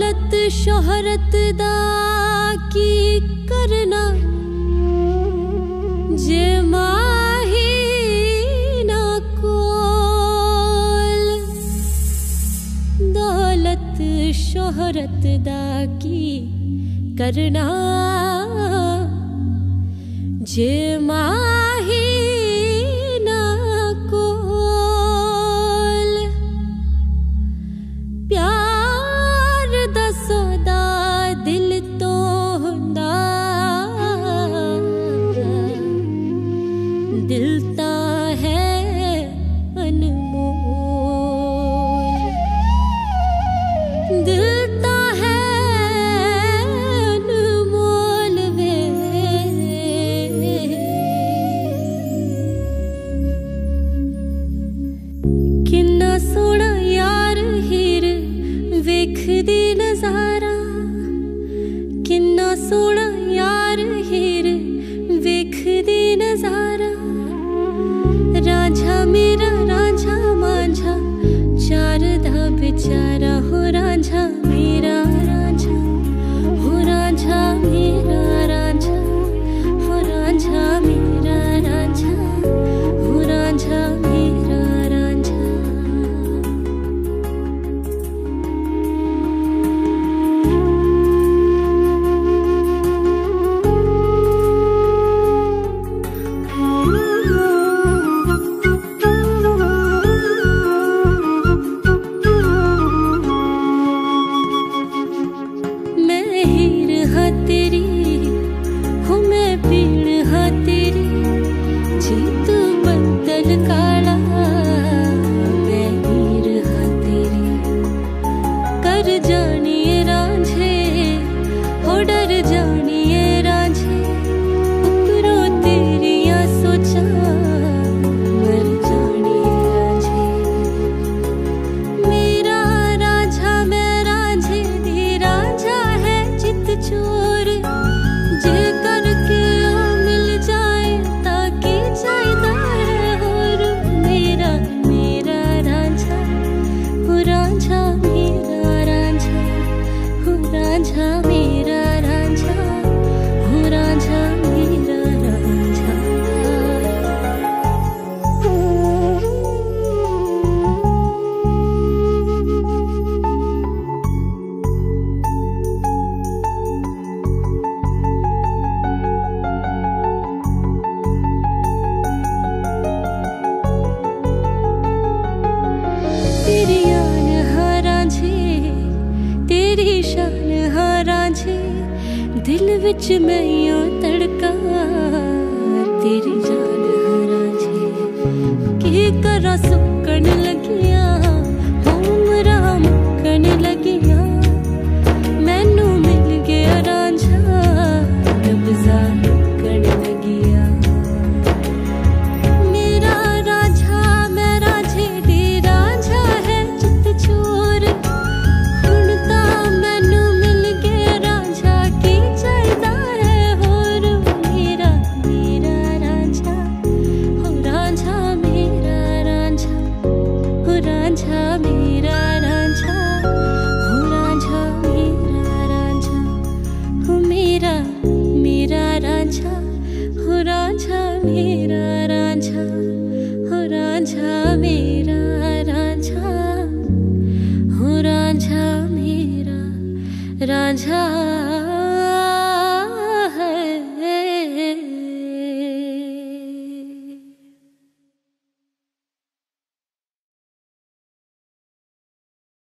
दौलत शोहरत दा की करना जे माही ना कोल। दौलत शोहरत दा की करना जे माही ना कोल। प्यार दा सौदा दिल तो हुंदा, दिल ता है अनमोल। दिल ता है अनमोल वे। किन्ना सोहना यार हीर वेखदी नजारा, किन्ना सोहना यार हीर वेखदी नजारा। रांझा मेरा रांझा मांझा चार दा बेचारा हो। रांझा मेरा रांझा हो, रांझा मेरा रांझा हो, रांझा मेरा रांझा हो, रांझा मेरा रांझा। तेरी हो मैं पीड़ हाँ तेरी, जी तू बदल काला मैं हीर हाँ तेरी। कर जानिए रांझे हो डर जानिए रांझे, उपरों तेरिया सोचा मर जानिए रांझे। मेरा रांझा मैं रांझे दी रांझा है चित चोर। जे करके ओ मिल जाए ताकि चाहिदा है होर। मेरा मेरा रांझा हो, रांझा मेरा रांझा हो, रांझा मेरा रांझा हो, रांझा मेरा रांझा। तेरी आन हाँ रांझे तेरी शान हाँ रांझे, दिल विच मैं यूं तड़का तेरी जान हाँ रांझे। की करा सुकन लगिया उमरा मुकन लगिया, मैनू मिल गया रांझा नब्ज़ा मुकन लगिया। मेरा रांझा मैं रांझे दी रांझा है चित चोर। हुण तां मैनू मिल गया रांझा की चाहिदा है होर। मेरा मेरा रांझा हो, रांझा मेरा रांझा हो, रांझा मेरा रांझा हो, रांझा मेरा रांझा हो। मेरा मेरा रांझा हो, रांझा मेरा रांझा हो, रांझा मेरा रांझा हो, रांझा मेरा रांझा।